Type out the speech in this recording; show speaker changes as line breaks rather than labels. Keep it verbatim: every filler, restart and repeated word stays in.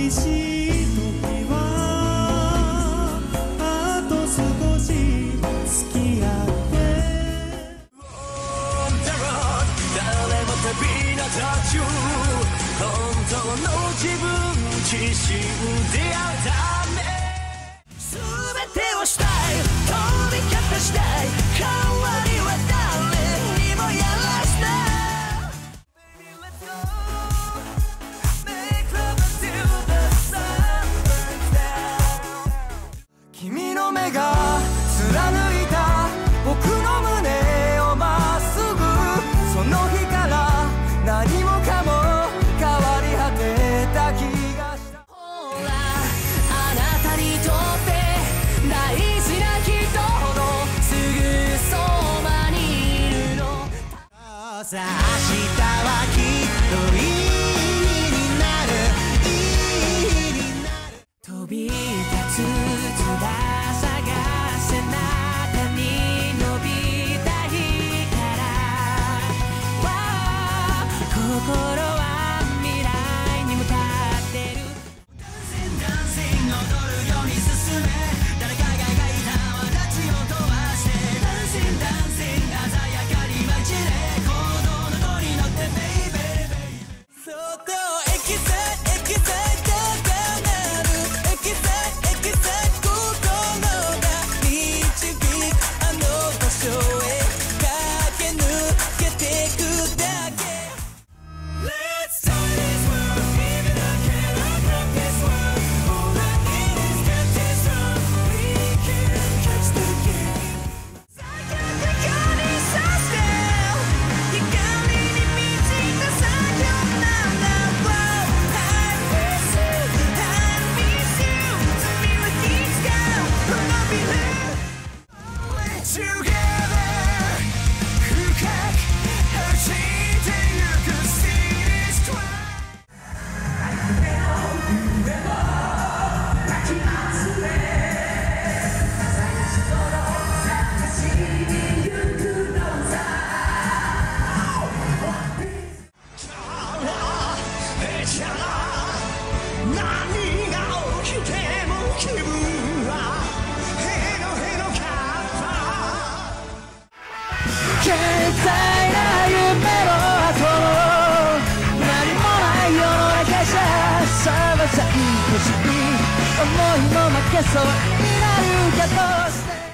寂しい時はあと少し付き合って誰も旅の途中本当の自分自身出会うため全てをしたい飛び方したい代わりは誰にもやらせない君の目が貫いた僕の胸をまっすぐその日から何もかも変わり果てた気がしたほらあなたにとって大事な人ほどすぐそばにいるのさあ明日はきっといいになるいいになる飛び立つ翼探せなたに伸びた日からわあ心は未来に向かってるダンシンダンシン踊るように進め誰かが描いた私を飛ばしてダンシンダンシン鮮やかに街で行動の子に乗ってベイベーベイそっとエキサイエキサイ高鳴るエキサイエキサイ心が導くあの場所へ駆け抜けてくだけ Let's take this world even I cannot rock this world all I need is get this wrong we can catch the game 最悪にさせて光に満ちた最強なんだ Wow I miss you I miss you 罪は気使うこのビル Together 深く走ってゆく See this cry 何が起きても気分はへのへのカッパ健在な夢の後何もない世の中じゃさまさに欲しい思いも負けそうになるけど